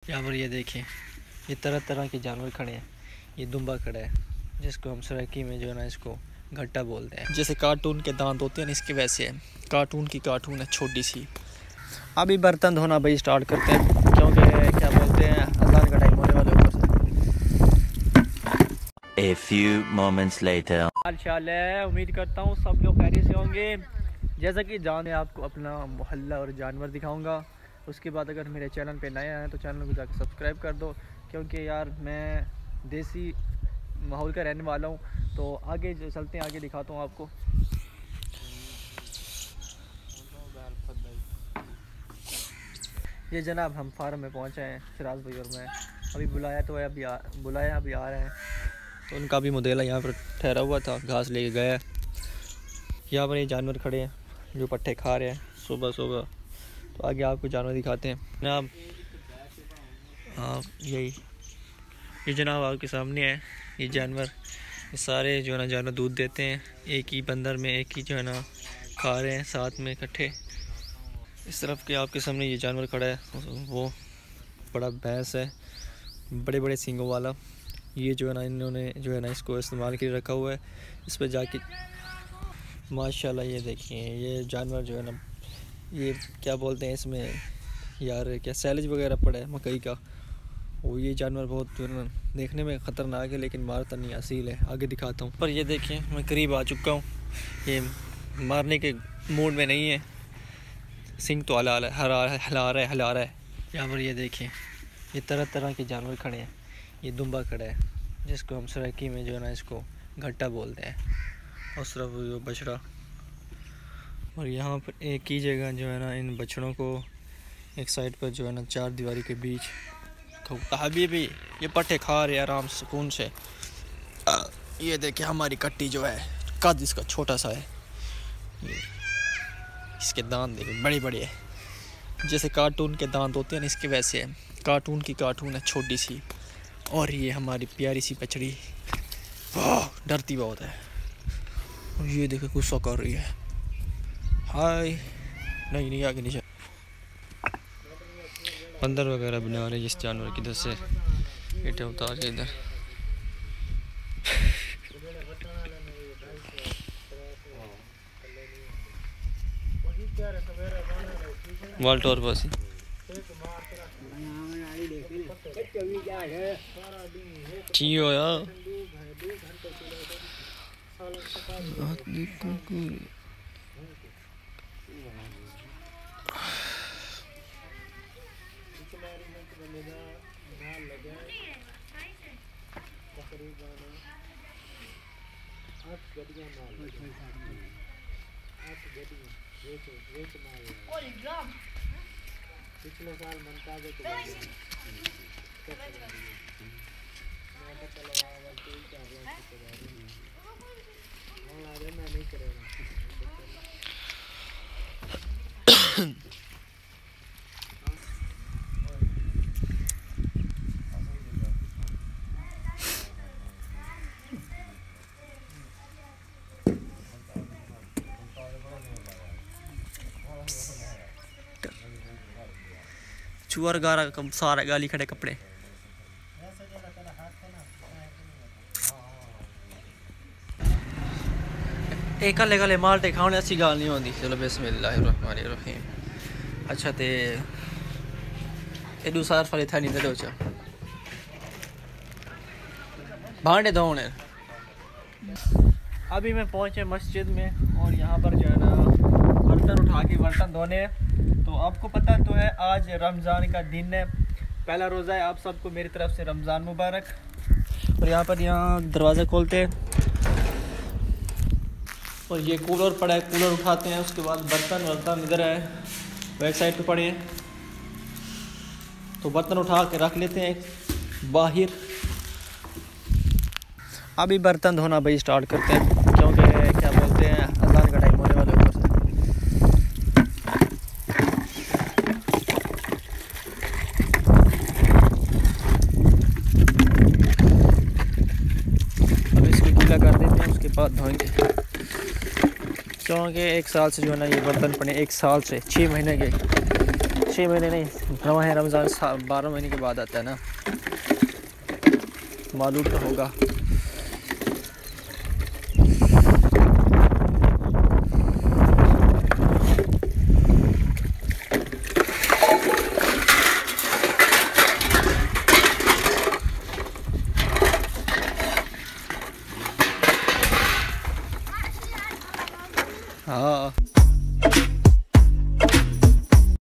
यहाँ पर ये देखें, ये तरह तरह के जानवर खड़े हैं। ये दुम्बा खड़ा है जिसको हम सराइकी में जो है ना इसको घट्टा बोलते हैं। जैसे कार्टून के दांत होते हैं ना, इसके वैसे है। कार्टून की कार्टून है छोटी सी। अभी बर्तन धोना भाई स्टार्ट करते हैं क्योंकि क्या बोलते हैं अजान का टाइम होने वाला ऊपर से। A few moments later. हाल है, उम्मीद करता हूँ सब लोग खैरियत से होंगे। जैसा कि जाने आपको अपना मोहल्ला और जानवर दिखाऊंगा। उसके बाद अगर मेरे चैनल पे नए आए तो चैनल को जाकर सब्सक्राइब कर दो, क्योंकि यार मैं देसी माहौल का रहने वाला हूँ। तो आगे चलते हैं, आगे दिखाता हूँ आपको। ये जनाब हम फार्म में पहुँचे हैं, सिराज भाई और मैं। अभी बुलाया तो है, अभी आ रहे हैं। तो उनका भी मुदेला यहाँ पर ठहरा हुआ था, घास लेके गया। यहाँ पर ये जानवर खड़े हैं जो पट्टे खा रहे हैं सुबह सुबह। तो आगे आपको जानवर दिखाते हैं जनाब। हाँ ये जनाब आपके सामने है। ये जानवर, ये सारे जो है ना जानवर दूध देते हैं। एक ही बंदर में एक ही जो है ना खा रहे हैं साथ में इकट्ठे। इस तरफ के आपके सामने ये जानवर खड़ा है, वो बड़ा भैंस है, बड़े बड़े सींगों वाला। ये जो है ना इन्होंने जो है ना इसको इस्तेमाल के लिए रखा हुआ है। इस पर जाके माशाल्लाह ये देखिए, ये जानवर जो है ना, ये क्या बोलते हैं इसमें यार, क्या सैलेज वगैरह पड़ा है मकई का। वो ये जानवर बहुत जो है ना देखने में ख़तरनाक है, लेकिन मारता नहीं, असील है। आगे दिखाता हूँ। पर ये देखिए मैं करीब आ चुका हूँ। ये मारने के मूड में नहीं है, सिंग तो हिला रहा है। यहाँ पर ये देखें, ये तरह तरह के जानवर खड़े हैं। ये दुम्बा खड़ा है जिसको हम सराइकी में जो है ना इसको घट्टा बोलते हैं, और सिर्फ वो बछड़ा। और यहाँ पर एक ही जगह जो है ना इन बछड़ों को एक साइड पर जो है ना चार दीवारी के बीच हबीबी ये पट्टे खा रहे आराम सुकून से। ये देखिए हमारी कट्टी जो है, कद इसका छोटा सा है। ये इसके दांत देखिए बड़े बड़े है, जैसे कार्टून के दांत होते हैं ना, इसके वैसे है। कार्टून की कार्टून है छोटी सी। और ये हमारी प्यारी सी बछड़ी डरती बहुत है। और ये देखो गुस्सा कर रही है। हाय नहीं आगे नीचे बंदर वगैरह बना रहे इस जानवर की। इधर से ईंटें उतार के इधर वाल्ट और बस हो यार। पिछले साल मनता है मैं नहीं करेगा। चुअर गारा सारा गाली खड़े कपड़े। एक कले कले माल्टे खाने अच्छी गाल नहीं होती। चलो बिस्मिल्लाहिर्रहमानिर्रहीम। अच्छा ते एडू सार फले था नहीं दे दो चा भांडे धोने। अभी मैं पहुंचे मस्जिद में और यहाँ पर जो है ना बर्तन उठा के बर्तन धोने। तो आपको पता तो है आज रमज़ान का दिन है, पहला रोज़ा है। आप सबको मेरी तरफ से रमज़ान मुबारक। और यहाँ पर दरवाज़ा खोलते हैं और ये कूलर पड़ा है, कूलर उठाते हैं। उसके बाद बर्तन इधर है, बैक साइड पे पड़े हैं। तो बर्तन उठा के रख लेते हैं बाहर। अभी बर्तन धोना भाई स्टार्ट करते हैं क्योंकि क्या बोलते हैं अजान का टाइम होने वाला ऊपर से। अब इसको गीला कर देते हैं, उसके बाद धोएंगे। क्योंकि एक साल से जो है ना ये बर्तन पड़े, एक साल से 6 महीने के। 6 महीने नहीं, माह रमज़ान 12 महीने के बाद आता है ना, मालूम तो होगा। हाँ